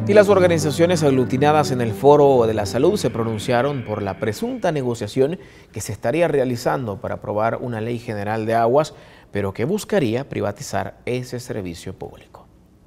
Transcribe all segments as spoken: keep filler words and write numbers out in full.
Y las organizaciones aglutinadas en el Foro de la Salud se pronunciaron por la presunta negociación que se estaría realizando para aprobar una ley general de aguas, pero que buscaría privatizar ese servicio público.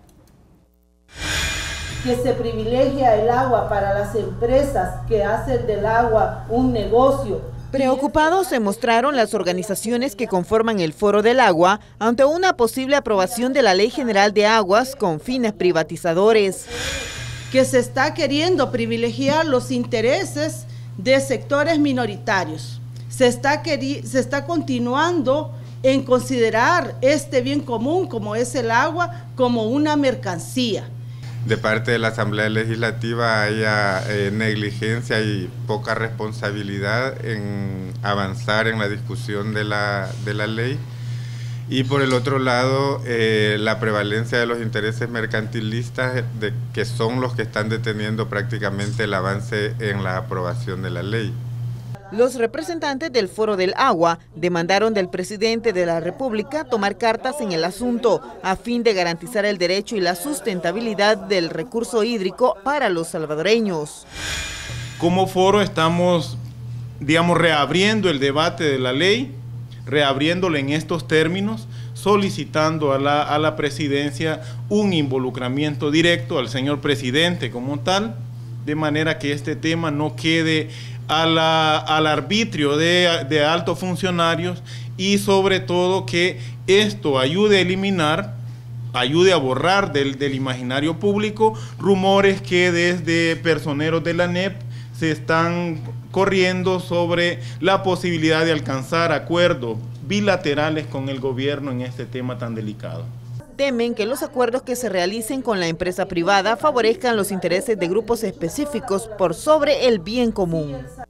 Que se privilegia el agua para las empresas que hacen del agua un negocio. Preocupados se mostraron las organizaciones que conforman el Foro del Agua ante una posible aprobación de la Ley General de Aguas con fines privatizadores. Que se está queriendo privilegiar los intereses de sectores minoritarios. Se está, se está continuando en considerar este bien común como es el agua como una mercancía. De parte de la Asamblea Legislativa haya eh, negligencia y poca responsabilidad en avanzar en la discusión de la, de la ley. Y por el otro lado, eh, la prevalencia de los intereses mercantilistas, de, que son los que están deteniendo prácticamente el avance en la aprobación de la ley. Los representantes del Foro del Agua demandaron del presidente de la República tomar cartas en el asunto a fin de garantizar el derecho y la sustentabilidad del recurso hídrico para los salvadoreños. Como foro estamos, digamos, reabriendo el debate de la ley, reabriéndolo en estos términos, solicitando a la, a la presidencia un involucramiento directo al señor presidente como tal, de manera que este tema no quede a la, al arbitrio de, de altos funcionarios y sobre todo que esto ayude a eliminar, ayude a borrar del, del imaginario público rumores que desde personeros de la N E P se están corriendo sobre la posibilidad de alcanzar acuerdos bilaterales con el gobierno en este tema tan delicado. Temen que los acuerdos que se realicen con la empresa privada favorezcan los intereses de grupos específicos por sobre el bien común.